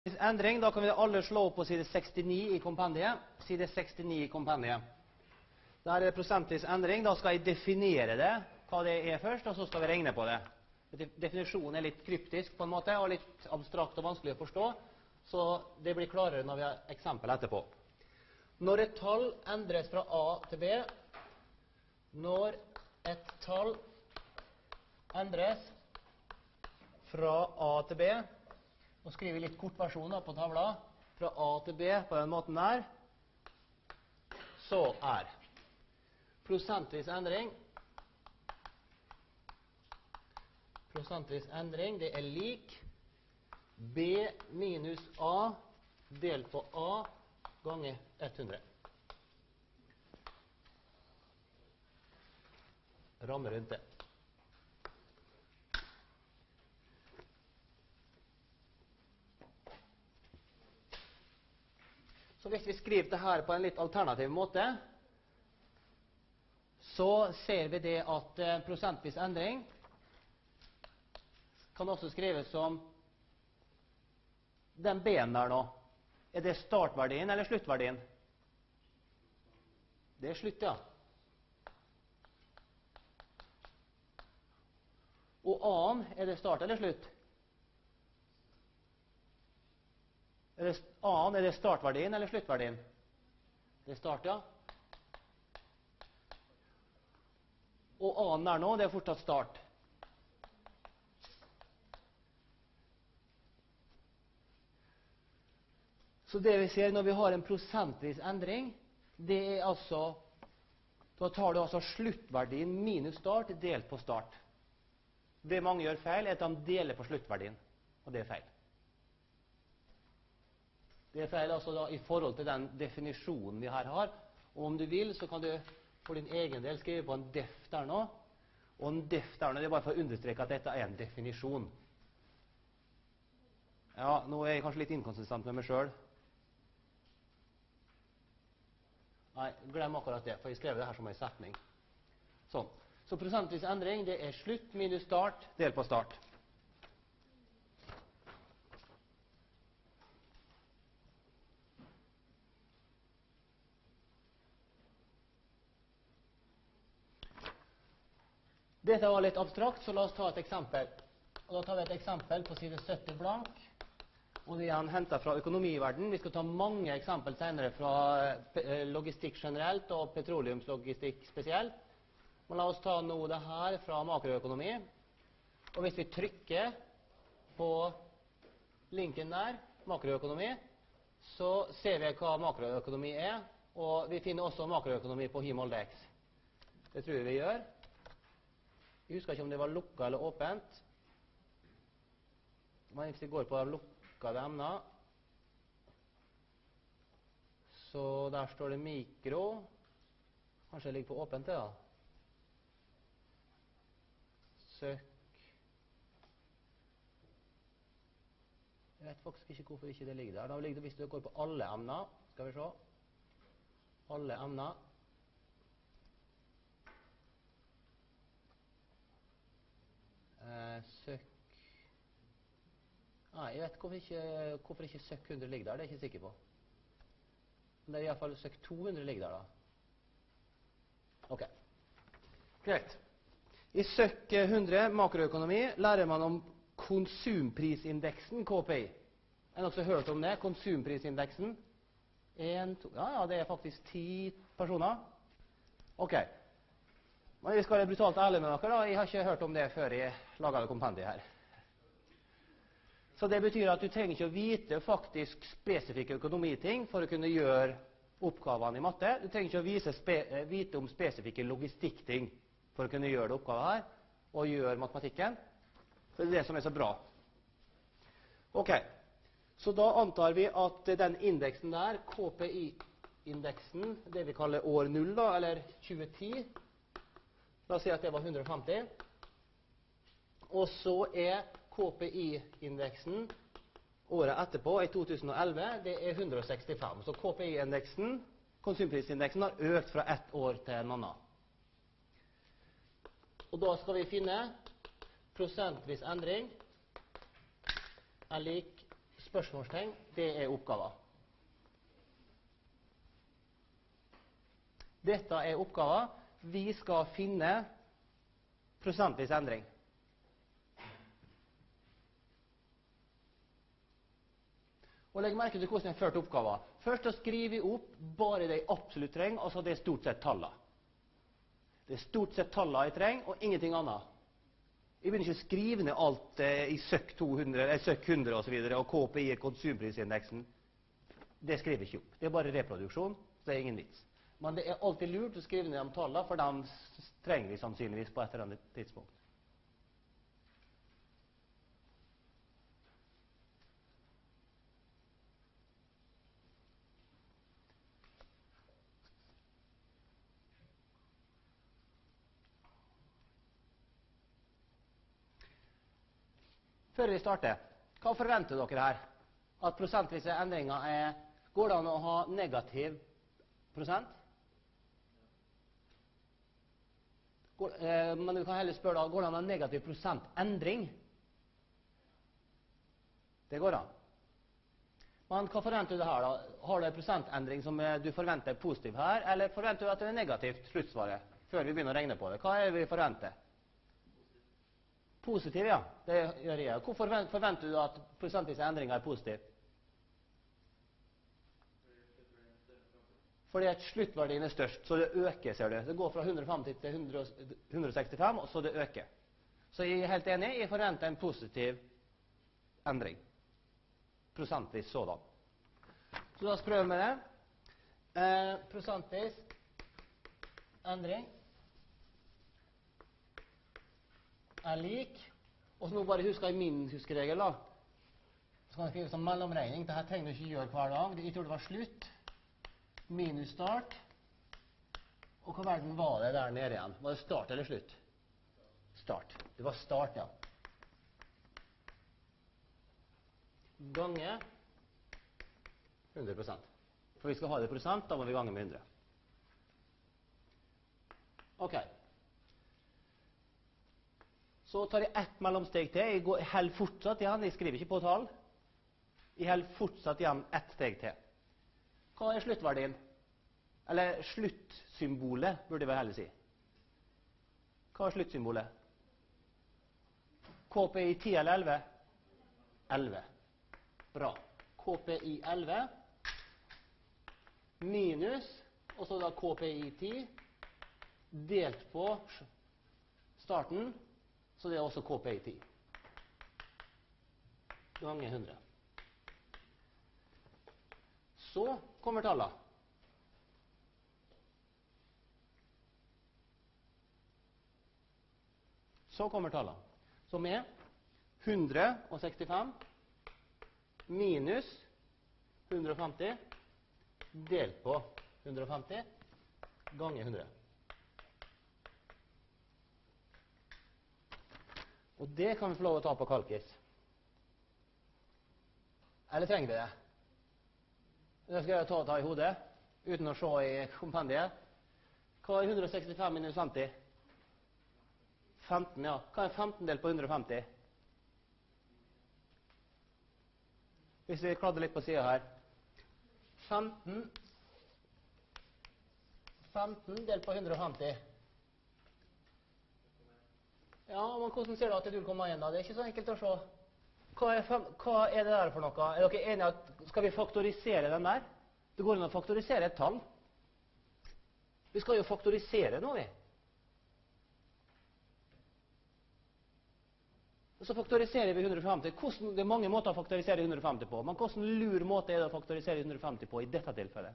Endring, da kan vi alle slå opp på side 69 i kompendiet. Side 69 i kompendiet. Der er det prosentvis endring. Da skal jeg definere det, hva det er først, og så skal vi regne på det. Definisjonen er litt kryptisk på en måte, og litt abstrakt og vanskelig å forstå, så det blir klarere når vi har eksempel etterpå. Når et tall endres fra A til B, når et tall endres fra A til B, nå skriver vi litt kortversjoner på tavla, fra A til B på den måten der, så er prosentvis endring, det er lik B minus A delt på A ganger 100. Ramme rundt det. Så hvis vi skriver det her på en litt alternativ måte, så ser vi det at prosentvis endring kan også skrives som den B-en der nå. Er det startverdien eller sluttverdien? Det er slutt, ja. Og A-en, er det start eller slutt? A-en, er det startverdien eller sluttverdien? Det er start, ja. Og A-en der nå, det er fortsatt start. Så det vi ser når vi har en prosentvis endring, det er altså, da tar du altså sluttverdien minus start delt på start. Det mange gjør feil er at de deler på sluttverdien, og det er feil. Det er feil altså da i forhold til den definisjonen vi her har, og om du vil så kan du for din egen del skrive på en def der nå, og en def der nå, det er bare for å understreke at dette er en definisjon. Ja, nå er jeg kanskje litt inkonsistent med meg selv. Nei, glem akkurat det, for jeg skrev det her som en setning. Sånn. Så prosentvis endring, det er slutt minus start, del på start. Dette var litt abstrakt, så la oss ta et eksempel. Og da tar vi et eksempel på side 70 blank. Og det er han hentet fra økonomiverden. Vi skal ta mange eksempel senere fra logistikk generelt og petroleumslogistikk spesielt. Men la oss ta nå det her fra makroøkonomi. Og hvis vi trykker på linken der, makroøkonomi, så ser vi hva makroøkonomi er. Og vi finner også makroøkonomi på HIMOLDX. Det tror jeg vi gjør. Jeg husker ikke om det var lukket eller åpent. Men hvis vi går på lukkede emner, så der står det mikro. Kanskje det ligger på åpent det da. Søk. Jeg vet faktisk ikke hvorfor ikke det ligger der. Da ligger det, hvis du går på alle emner, skal vi se. Alle emner. Søk. Nei, jeg vet hvorfor ikke søk 100 ligger der, det er jeg ikke sikker på. Men det er i hvert fall søk 200 ligger der da. Ok. Greit. I søk 100 makroøkonomi lærer man om konsumprisindeksen, KPI. Er det noen som har hørt om det? Konsumprisindeksen? 1, 2, ja, det er faktisk 10 personer. Ok. Men vi skal være brutalt ærlige med dere da. Jeg har ikke hørt om det før jeg laget det kompendiet her. Så det betyr at du trenger ikke å vite faktisk spesifikke økonomiting for å kunne gjøre oppgavene i matte. Du trenger ikke å vite om spesifikke logistikkting for å kunne gjøre det oppgavet her, og gjøre matematikken. Så det er det som er så bra. Ok, så da antar vi at den indeksen der, KPI-indeksen, det vi kaller år 0 da, eller 2010, la oss si at det var 150. Og så er KPI-indeksen året etterpå, i 2011, det er 165. Så KPI-indeksen, konsumprisindeksen, har økt fra ett år til en annen. Og da skal vi finne prosentvis endring er lik spørsmålstegn, det er oppgaver. Dette er oppgaver. Vi skal finne prosentvis endring. Og legg merke til hvordan jeg har ført oppgaver. Først så skriver vi opp bare det jeg absolutt trenger, altså det er stort sett tallene. Det er stort sett tallene jeg trenger, og ingenting annet. Jeg begynner ikke å skrive ned alt i søk 100 og så videre, og KPI er konsumprisindeksen. Det skriver jeg ikke opp. Det er bare reproduksjon, så det er ingen vits. Men det er alltid lurt å skrive ned de tallene, for de trenger vi sannsynligvis på et eller annet tidspunkt. Før vi starter, hva forventer dere her? At prosentvise endringer er... Går det an å ha negativ prosent? Men du kan heller spørre da, går det an å ha negativ prosentendring? Det går an. Men hva forventer du her da? Har du en prosentendring som du forventer er positiv her, eller forventer du at det er negativt sluttsvaret, før vi begynner å regne på det? Hva er det vi forventer? Positiv, ja. Det gjør jeg. Hvorfor forventer du at prosentvise endringer er positiv? Fordi at sluttverdien er størst, så det øker, ser du. Det går fra 150 til 165, og så det øker. Så jeg er helt enig, jeg forventer en positiv endring. Prosentvis sådan. Så la oss prøve med det. Prosentvis endring er lik, og så nå bare husker jeg min huskeregel da. Så kan jeg skrive som mellomregning. Dette trenger du ikke gjøre hver dag. Jeg tror det var slutt, minus start, og hva verden var det der nede igjen? Var det start eller slutt? Start. Det var start, ja. Gange 100%. For vi skal ha det i prosent, da må vi gange med 100. Ok. Så tar jeg ett mellomsteg til. Jeg holder fortsatt igjen. Jeg skriver ikke på tall. Jeg holder fortsatt igjen ett steg til. Hva er sluttverdien? Eller sluttsymbolet, burde vi heller si. Hva er sluttsymbolet? KPI 10 eller 11? 11. Bra. KPI 11 minus, og så da KPI 10 delt på starten, så det er også KPI 10. Ganger 100. Så kommer tallene. Så kommer tallene, som er 165 minus 150 delt på 150 ganger 100. Og det kan vi få lov å ta på kalkis. Eller trenger vi det? Det skal jeg ta i hodet, uten å se i kompendiet. Hva er 165 minus 50? 15, ja. Hva er 15 delt på 150? Hvis vi kladder litt på siden her. 15 delt på 150. Ja, men hvordan ser du at det er 0,1 da? Det er ikke så enkelt å se. Hva er det der for noe? Er dere enige at skal vi faktorisere den der? Det går an å faktorisere et tall. Vi skal jo faktorisere noe, vi. Og så faktoriserer vi 150. Det er mange måter å faktorisere 150 på, men hvordan lur måte er det å faktorisere 150 på i dette tilfellet?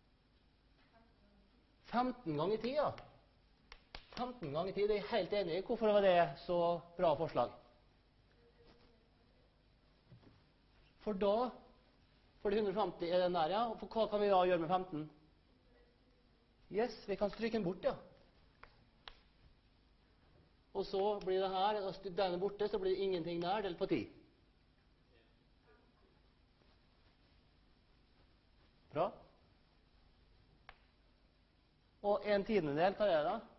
15 ganger 10, ja. 15 ganger 10, det er jeg helt enig i. Hvorfor var det så bra forslag? For da, for 150 er den der, ja. For hva kan vi da gjøre med 15? Yes, vi kan stryke den bort, ja. Og så blir det her, og den er borte, så blir det ingenting der, delt på 10. Bra. Og 1/10, hva er det da?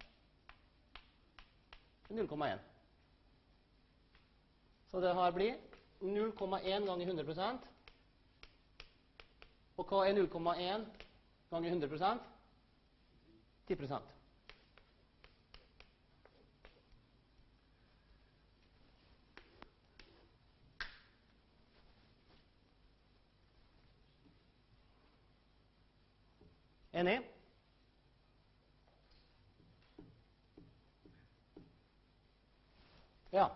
0,1. Så det her blir 0,1 ganger 100%. Og hva er 0,1 ganger 100%? 10%. Enig? Ja.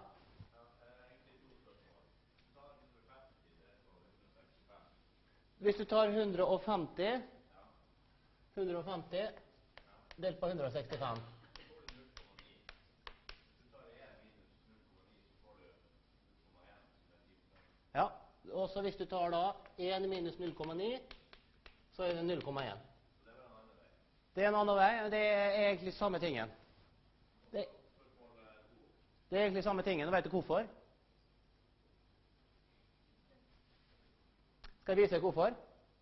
Hvis du tar 150 delt på 165. Ja, og så hvis du tar da 1 minus 0,9, så er det 0,1. Det er en annen vei, det er egentlig samme tingen. Det er egentlig samme tingen, og vet du hvorfor? Skal jeg vise deg hvorfor?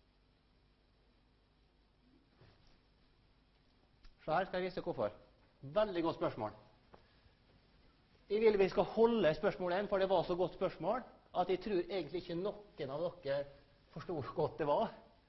Så her skal jeg vise deg hvorfor. Veldig godt spørsmål. Jeg vil vi skal holde spørsmål 1, for det var så godt spørsmål, at jeg tror egentlig ikke noen av dere forstod hvor godt det var.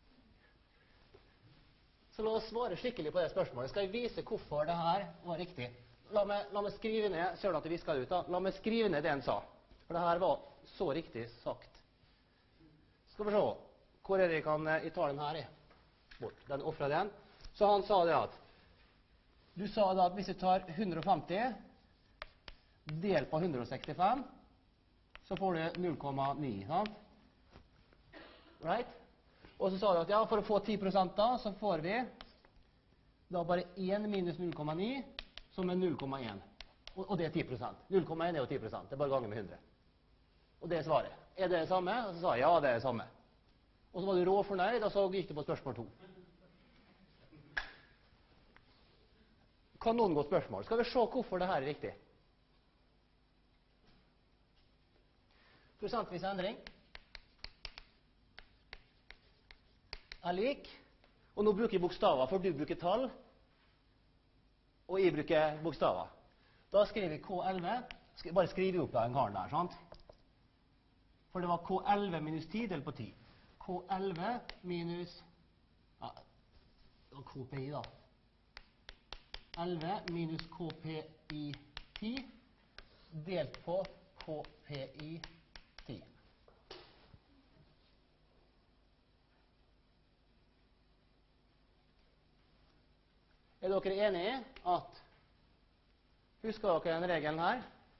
Så la oss svare skikkelig på det spørsmålet. Skal jeg vise hvorfor det her var riktig? La meg skrive ned, ser du at jeg visket det ut da? La meg skrive ned det han sa, for det her var så riktig sagt. Skal vi se, hvor er det jeg tar den her i? Bort, den offrer den. Så han sa det at, du sa da at hvis jeg tar 150 delt på 165, så får du 0,9, sant? Right? Og så sa du at ja, for å få 10% da, så får vi da bare 1 minus 0,9, som er 0,1. Og det er 10%. 0,1 er jo 10%, det er bare ganger med 100. Og det er svaret. Er det det samme? Og så sa jeg, ja, det er det samme. Og så var du råfornøyd, og så gikk du på spørsmål 2. Kanongodt spørsmål. Skal vi se hvorfor det her er riktig? Prosentvis endring er lik, og nå bruker jeg bokstaver, for du bruker tall, og jeg bruker bokstaver. Da skriver jeg K11, skal jeg bare skrive opp den karen der, sant? For det var K11 minus 10 delt på 10. K11 minus, ja, KPI da. 11 minus KPI 10 delt på KPI 10. Er dere enige i at, husker dere den regelen her?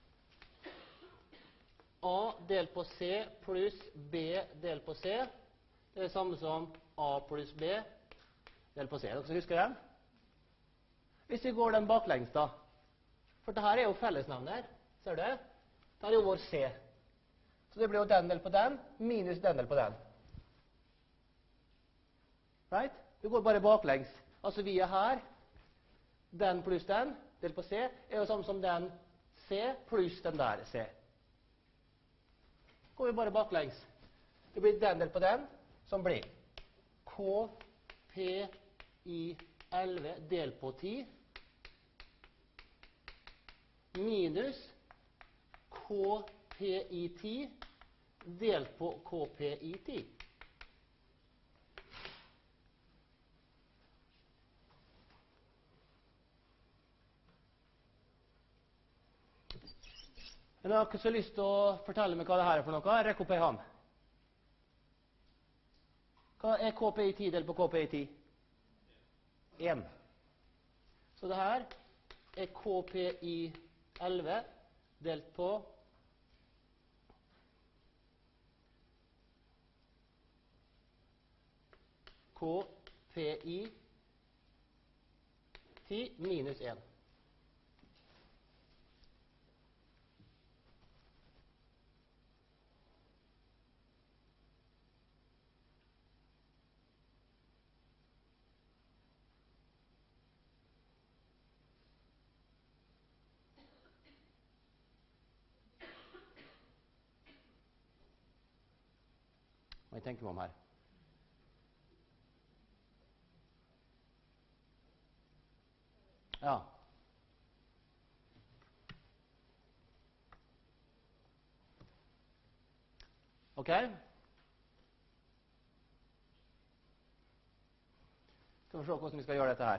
A delt på C pluss B delt på C, det er det samme som A pluss B delt på C. Dere som husker den? Hvis vi går den baklengs da, for dette er jo fellesnevner, ser du det? Dette er jo vår C. Så det blir jo den delt på den, minus den delt på den. Right? Vi går bare baklengs. Altså vi er her, den pluss den, delt på C, er jo samme som den C pluss den der C. Går vi bare baklengs. Det blir den delt på den, som blir K, P, I, 11 delt på 10, minus K, P, I, 10 delt på K, P, I, 10. Er det noen som har lyst til å fortelle meg hva det her er for noe? Rekk opp ei hånd. Hva er KPI 10 delt på KPI 10? 1. Så det her er KPI 11 delt på KPI 10 minus 1. Hva jeg tenker meg om her? Ja. Ok. Skal vi se hvordan vi skal gjøre dette her.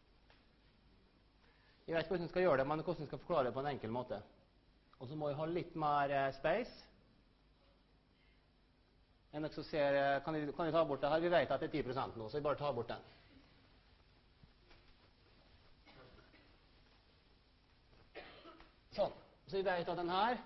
Jeg vet ikke hvordan vi skal gjøre det, men hvordan vi skal forklare det på en enkel måte. Og så må vi ha litt mer space. En dere som ser, kan vi ta bort det her? Vi vet at det er 10% nå, så vi bare tar bort den. Sånn. Så vi vet at den her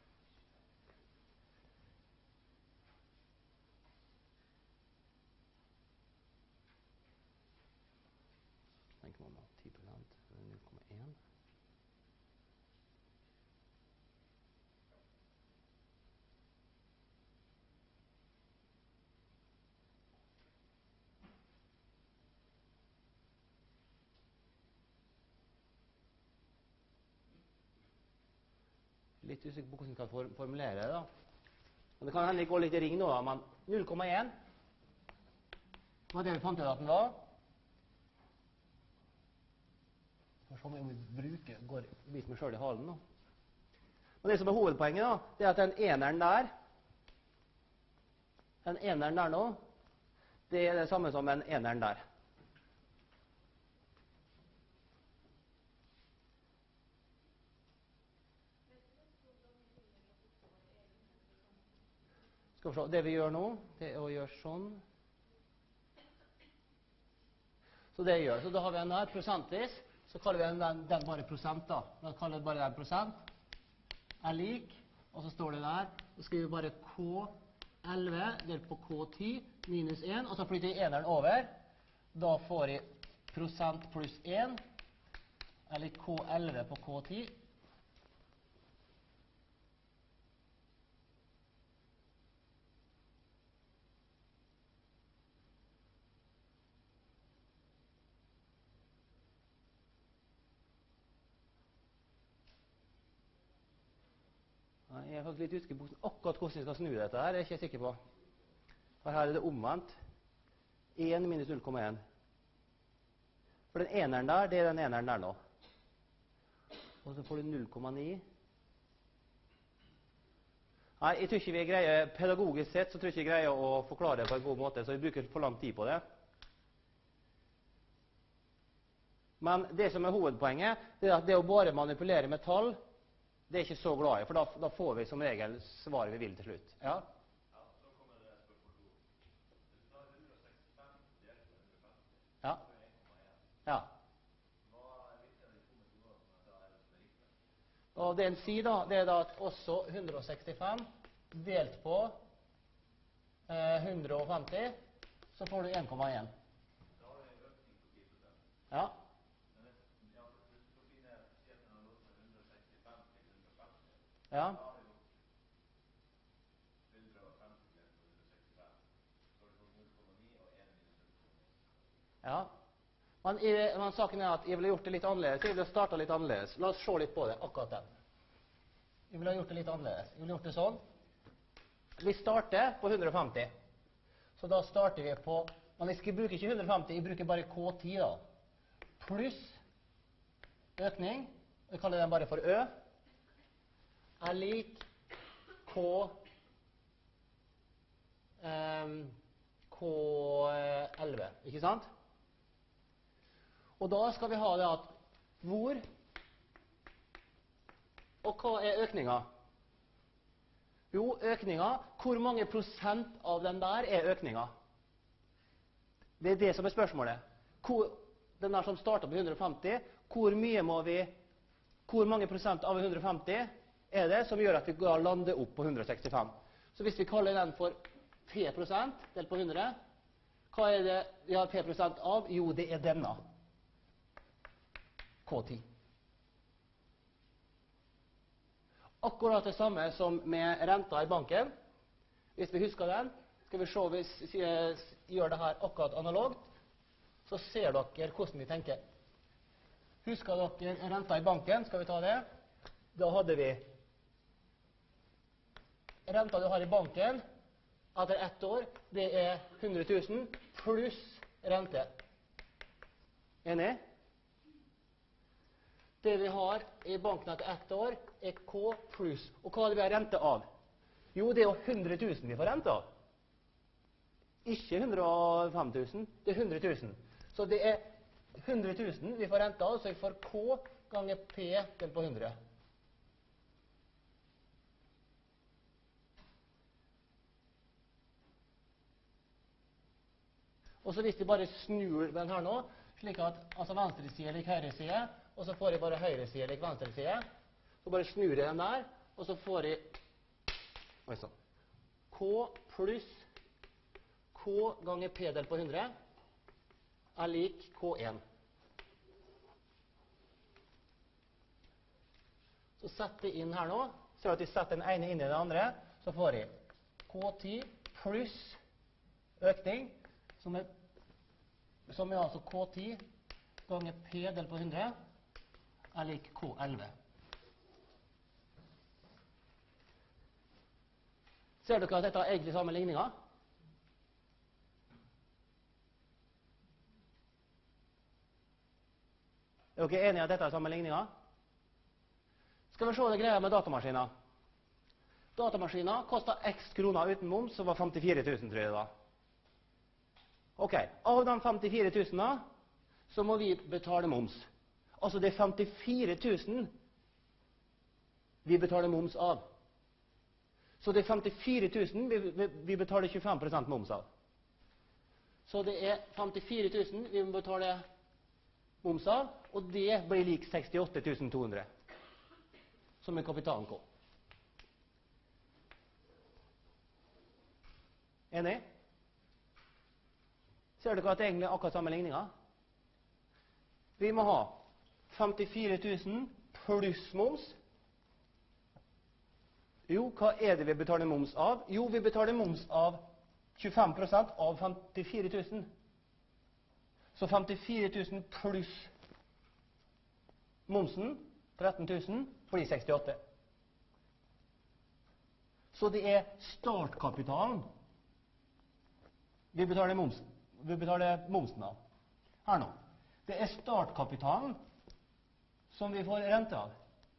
tenk om 10%, 0,1. Litt usikker på hvordan vi kan formulere det da. Men det kan hende gå litt i ring nå da, men 0,1 var det vi fant ut at den var. Så får vi om vi biter meg selv i halen nå. Men det som er hovedpoenget da, det er at den eneren der nå, det er det samme som en eneren der. Skal vi se, det vi gjør nå, det er å gjøre sånn. Så det gjør, så da har vi den her prosentvis, så kaller vi den bare prosent da. Da kaller vi bare den prosent, er lik, og så står det der, så skriver vi bare K11 delt på K10 minus 1, og så flytter vi eneren over. Da får jeg prosent pluss 1, er lik K11 på K10. Jeg er faktisk litt usikker på akkurat hvordan jeg skal snu dette her, det er jeg ikke sikker på. For her er det omvendt. 1 minus 0,1. For den eneren der, det er den eneren der nå. Og så får du 0,9. Nei, jeg tror ikke vi greier, pedagogisk sett så tror jeg ikke vi greier å forklare det på en god måte, så vi bruker for lang tid på det. Men det som er hovedpoenget, det er at det å bare manipulere med tall, det er ikke så glad i, for da får vi som regel svaret vi vil til slutt. Ja? Ja, så kommer det spørsmål 2. Hvis du tar 165 delt på 150, Ja. så er 1,1. Ja. Hva er viktig av de to metodene som jeg sa er som er riktig? Og det en sier da, det er da at også 165 delt på 150, så får du 1,1. Da har du en økning på 10%. Ja. Ja. Da har vi gjort 150 delt på 165. Så har du fått 0,9 og 1 minus 0,9. Ja. Men saken er at jeg ville gjort det litt annerledes. Jeg ville startet litt annerledes. La oss se litt på det, akkurat den. Jeg ville gjort det litt annerledes. Jeg ville gjort det sånn. Vi starter på 150. Så da starter vi på, men jeg bruker ikke 150, jeg bruker bare K10 da. Pluss økning, vi kaller den bare for Ø, er lik K11, ikke sant? Og da skal vi ha det at hvor, og hva er økninga? Jo, økninga, hvor mange prosent av den der er økninga? Det er det som er spørsmålet. Den der som starter på 150, hvor mange prosent av 150 er det som gjør at vi lander opp på 165? Så hvis vi kaller den for P% delt på 100, hva er det vi har P% av? Jo, det er denne. K10. Akkurat det samme som med renta i banken. Hvis vi husker den, skal vi se hvis vi gjør det her akkurat analogt, så ser dere hvordan vi tenker. Husker dere renta i banken? Skal vi ta det? Da hadde vi renta du har i banken etter 1 år, det er 100 000 pluss rente. Enig? Det vi har i banken etter 1 år er K pluss. Og hva er det vi har rente av? Jo, det er jo 100 000 vi får rente av. Ikke 105 000, det er 100 000. Så det er 100 000 vi får renta av, så vi får K ganger P delt på 100. Og så hvis vi bare snur den her nå, slik at altså venstre side er lik høyre side, og så får jeg bare høyre side lik venstre side, så bare snur jeg den der, og så får jeg K pluss K ganger P delt på 100 er lik K1. Så setter jeg inn her nå, ser at jeg setter den ene inn i den andre, så får jeg K10 pluss økning, som er altså K10 ganger P delt på 100 er lik K11. Ser dere at dette er egentlig samme ligninga? Er dere enige at dette er samme ligninga? Skal vi se det greia med datamaskiner. Datamaskiner kostet x kroner uten moms, så var 54 000, tror jeg da. Ok, av de 54 000 da, så må vi betale moms. Altså det er 54 000 vi betaler moms av. Så det er 54 000 vi betaler 25% moms av. Så det er 54 000 vi må betale moms av, og det blir lik 68 200, som er kapitalen K. Enig? Ser dere at det egentlig er akkurat samme ligninga? Vi må ha 54 000 pluss moms. Jo, hva er det vi betaler moms av? Jo, vi betaler moms av 25% av 54 000. Så 54 000 pluss momsen, 13 000, blir 68. Så det er startkapitalen vi betaler momsen av. Her nå. Det er startkapitalen som vi får rente av.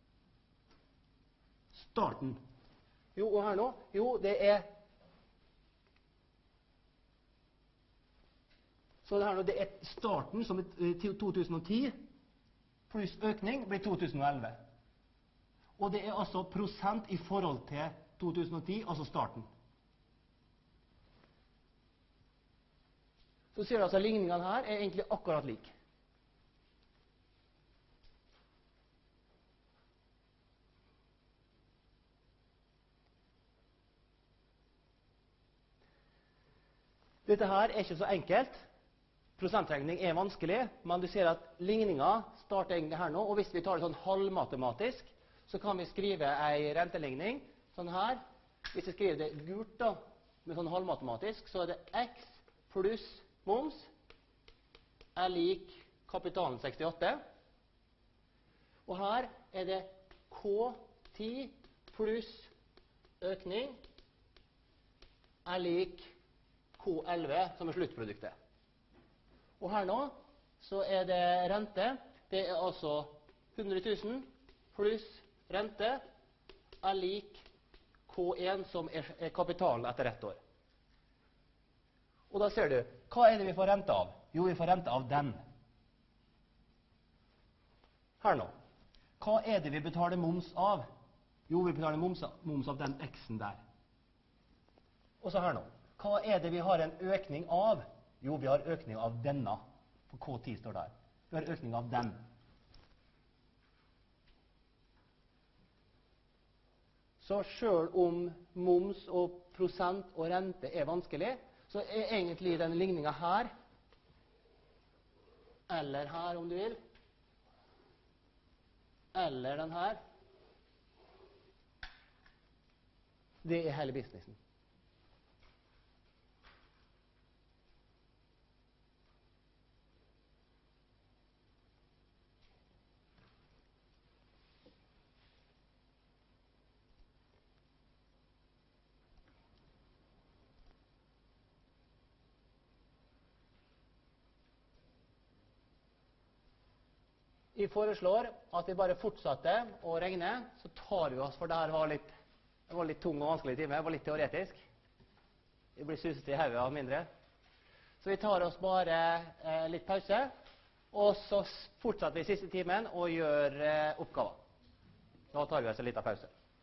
Starten. Jo, og her nå? Jo, det er så det her nå, det er starten som er til 2010 pluss økning blir 2011. Og det er altså prosent i forhold til 2010, altså starten. Så ser du altså ligningene her er egentlig akkurat lik. Dette her er ikke så enkelt. Prosentregning er vanskelig, men du ser at ligninga starter egentlig her nå, og hvis vi tar det sånn halvmatematisk, så kan vi skrive ei renteligning sånn her. Hvis jeg skriver det gult da, med sånn halvmatematisk, så er det x pluss moms er lik kapitalen 68. Og her er det K10 pluss økning er lik K11 som er sluttproduktet. Og her nå så er det rente. Det er altså 100 000 pluss rente er lik K1 som er kapitalen etter ett år. Og da ser du, hva er det vi får rente av? Jo, vi får rente av den. Her nå. Hva er det vi betaler moms av? Jo, vi betaler moms av den x-en der. Og så her nå. Hva er det vi har en økning av? Jo, vi har økning av denne. For K10 står der. Vi har økning av den. Så selv om moms og prosent og rente er vanskelig, så er egentlig denne ligninga her, eller her om du vil, eller den her, det er hele businessen. Jeg foreslår at vi bare fortsetter å regne, så tar vi oss, for det her var litt tung og vanskelig time, det var litt teoretisk. Jeg blir susete i hodet av mindre. Så vi tar oss bare litt pause, og så fortsetter vi siste timen og gjør oppgaver. Da tar vi oss en liten pause.